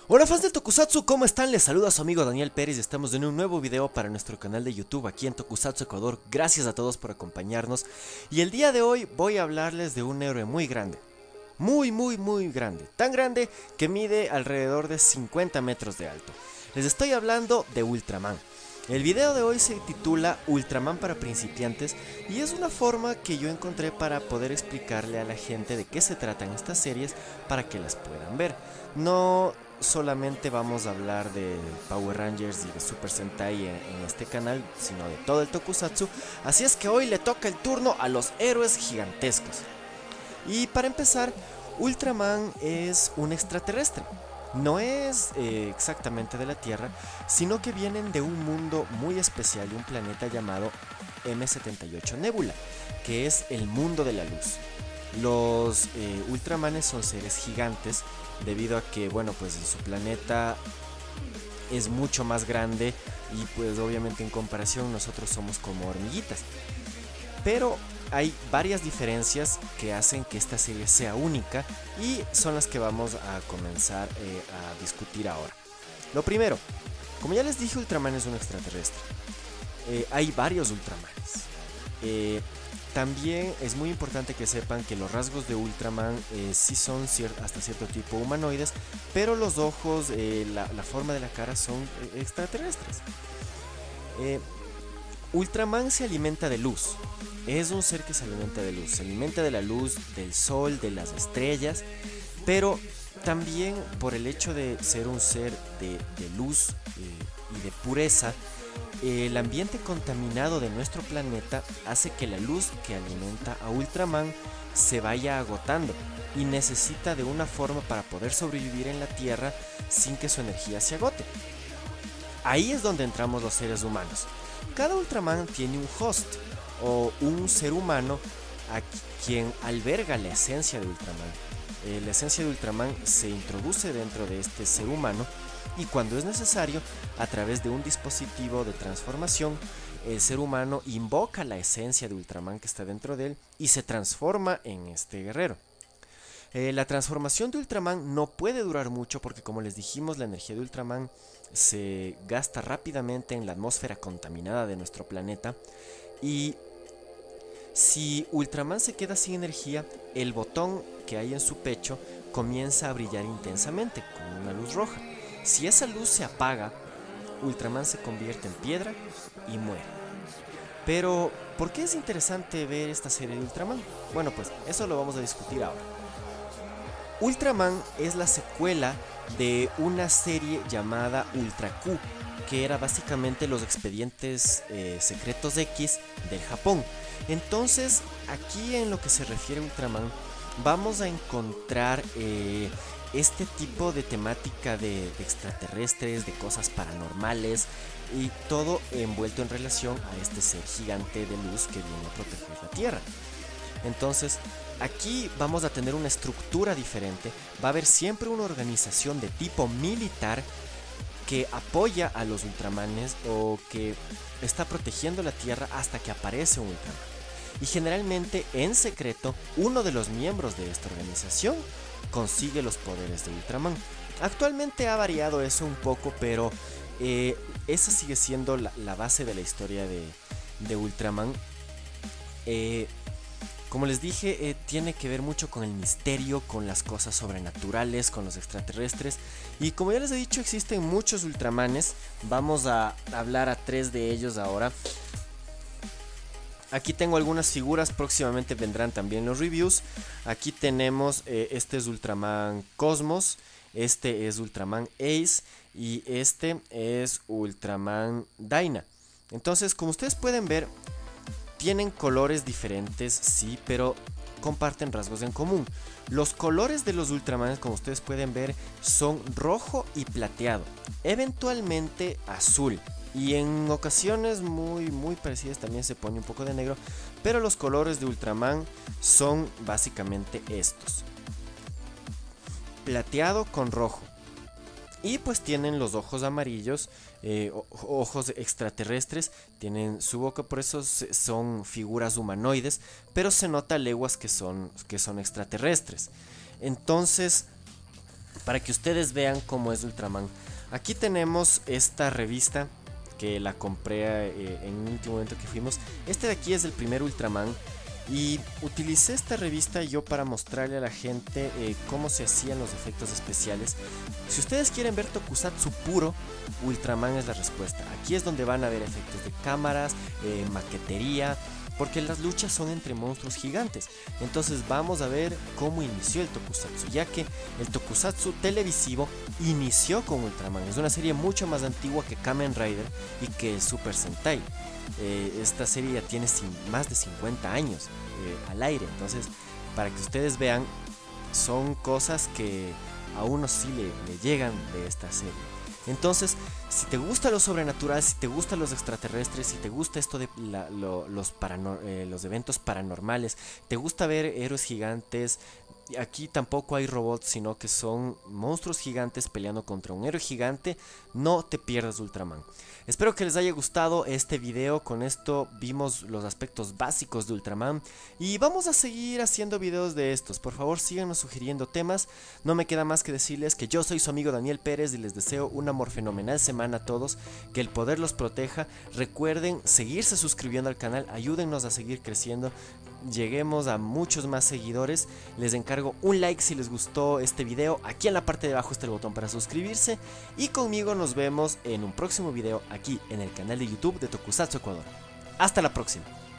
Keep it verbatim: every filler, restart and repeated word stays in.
Hola fans del Tokusatsu, ¿cómo están? Les saluda su amigo Daniel Pérez y estamos en un nuevo video para nuestro canal de YouTube aquí en Tokusatsu Ecuador. Gracias a todos por acompañarnos y el día de hoy voy a hablarles de un héroe muy grande. Muy muy muy grande, tan grande que mide alrededor de cincuenta metros de alto. Les estoy hablando de Ultraman. El video de hoy se titula Ultraman para principiantes y es una forma que yo encontré para poder explicarle a la gente de qué se tratan estas series para que las puedan ver. No solamente vamos a hablar de Power Rangers y de Super Sentai en, en este canal, sino de todo el Tokusatsu, así es que hoy le toca el turno a los héroes gigantescos. Y para empezar, Ultraman es un extraterrestre. No es eh, exactamente de la Tierra, sino que vienen de un mundo muy especial, de un planeta llamado M setenta y ocho Nebula, que es el mundo de la luz. Los eh, Ultramanes son seres gigantes, debido a que, bueno, pues su planeta es mucho más grande y pues obviamente en comparación nosotros somos como hormiguitas. Pero hay varias diferencias que hacen que esta serie sea única y son las que vamos a comenzar eh, a discutir ahora. Lo primero, como ya les dije, Ultraman es un extraterrestre. Eh, hay varios Ultramanes. Eh, también es muy importante que sepan que los rasgos de Ultraman eh, sí son cier hasta cierto tipo humanoides, pero los ojos, eh, la, la forma de la cara son eh, extraterrestres. Eh, Ultraman se alimenta de luz. Es un ser que se alimenta de luz. Se alimenta de la luz del sol, de las estrellas. Pero también por el hecho de ser un ser de, de luz eh, y de pureza, eh, el ambiente contaminado de nuestro planeta hace que la luz que alimenta a Ultraman se vaya agotando y necesita de una forma para poder sobrevivir en la Tierra sin que su energía se agote. Ahí es donde entramos los seres humanos. Cada Ultraman tiene un host o un ser humano a quien alberga la esencia de Ultraman. Eh, la esencia de Ultraman se introduce dentro de este ser humano y cuando es necesario, a través de un dispositivo de transformación, el ser humano invoca la esencia de Ultraman que está dentro de él y se transforma en este guerrero. Eh, la transformación de Ultraman no puede durar mucho porque, como les dijimos, la energía de Ultraman se gasta rápidamente en la atmósfera contaminada de nuestro planeta y si Ultraman se queda sin energía, el botón que hay en su pecho comienza a brillar intensamente con una luz roja. Si esa luz se apaga, Ultraman se convierte en piedra y muere. Pero, ¿por qué es interesante ver esta serie de Ultraman? Bueno, pues eso lo vamos a discutir ahora. Ultraman es la secuela de una serie llamada Ultra Q, que era básicamente los expedientes eh, secretos X del Japón. Entonces, aquí en lo que se refiere a Ultraman, vamos a encontrar eh, este tipo de temática de, de extraterrestres, de cosas paranormales y todo envuelto en relación a este ser gigante de luz que viene a proteger la Tierra. Entonces, aquí vamos a tener una estructura diferente, va a haber siempre una organización de tipo militar que apoya a los Ultramanes o que está protegiendo la Tierra hasta que aparece un Ultraman. Y generalmente, en secreto, uno de los miembros de esta organización consigue los poderes de Ultraman. Actualmente ha variado eso un poco, pero eh, esa sigue siendo la, la base de la historia de, de Ultraman. Eh, Como les dije, eh, tiene que ver mucho con el misterio, con las cosas sobrenaturales, con los extraterrestres. Y como ya les he dicho, existen muchos Ultramanes. Vamos a hablar a tres de ellos ahora. Aquí tengo algunas figuras, próximamente vendrán también los reviews. Aquí tenemos, eh, este es Ultraman Cosmos, este es Ultraman Ace y este es Ultraman Dyna. Entonces, como ustedes pueden ver, tienen colores diferentes, sí, pero comparten rasgos en común. Los colores de los Ultramanes, como ustedes pueden ver, son rojo y plateado, eventualmente azul. Y en ocasiones muy, muy parecidas también se pone un poco de negro, pero los colores de Ultraman son básicamente estos: plateado con rojo. Y pues tienen los ojos amarillos, eh, ojos extraterrestres, tienen su boca, por eso son figuras humanoides, pero se nota a leguas que son, que son extraterrestres. Entonces, para que ustedes vean cómo es Ultraman. Aquí tenemos esta revista que la compré eh, en un último momento que fuimos. Este de aquí es el primer Ultraman. Y utilicé esta revista yo para mostrarle a la gente eh, cómo se hacían los efectos especiales. Si ustedes quieren ver tokusatsu puro, Ultraman es la respuesta. Aquí es donde van a ver efectos de cámaras, eh, maquetería, porque las luchas son entre monstruos gigantes. Entonces vamos a ver cómo inició el tokusatsu, ya que el tokusatsu televisivo inició con Ultraman. Es una serie mucho más antigua que Kamen Rider y que Super Sentai. Eh, esta serie ya tiene más de cincuenta años eh, al aire. Entonces, para que ustedes vean, son cosas que a uno sí le, le llegan de esta serie. Entonces, si te gusta lo sobrenatural, si te gustan los extraterrestres, si te gusta esto de la, lo, los, eh, los eventos paranormales, te gusta ver héroes gigantes, aquí tampoco hay robots, sino que son monstruos gigantes peleando contra un héroe gigante, no te pierdas Ultraman. Espero que les haya gustado este video. Con esto vimos los aspectos básicos de Ultraman y vamos a seguir haciendo videos de estos. Por favor, síganos sugiriendo temas. No me queda más que decirles que yo soy su amigo Daniel Pérez y les deseo un amor fenomenal semana a todos, que el poder los proteja. Recuerden seguirse suscribiendo al canal, ayúdennos a seguir creciendo, lleguemos a muchos más seguidores. Les encargo un like si les gustó este video. Aquí en la parte de abajo está el botón para suscribirse y conmigo nos vemos en un próximo video aquí en el canal de YouTube de Tokusatsu Ecuador. Hasta la próxima.